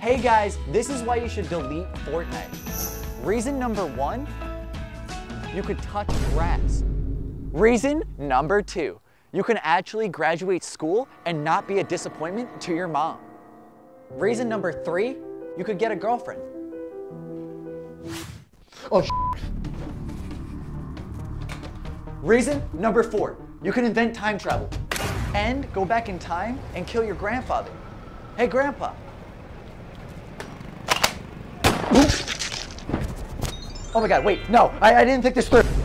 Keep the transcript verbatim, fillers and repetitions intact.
Hey guys, this is why you should delete Fortnite. Reason number one, you could touch grass. Reason number two, you can actually graduate school and not be a disappointment to your mom. Reason number three, you could get a girlfriend. Oh, sh**. Reason number four, you can invent time travel and go back in time and kill your grandfather. Hey, Grandpa. Oh my God, wait, no, I, I didn't think this through.